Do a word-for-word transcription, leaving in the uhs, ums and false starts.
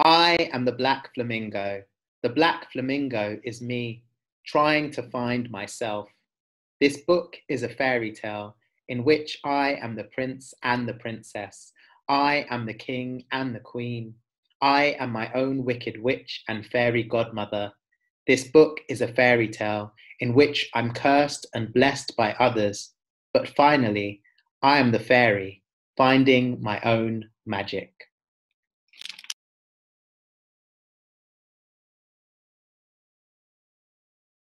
I am the Black Flamingo. The Black Flamingo is me, trying to find myself. This book is a fairy tale in which I am the prince and the princess. I am the king and the queen. I am my own wicked witch and fairy godmother. This book is a fairy tale in which I'm cursed and blessed by others. But finally, I am the fairy, finding my own magic.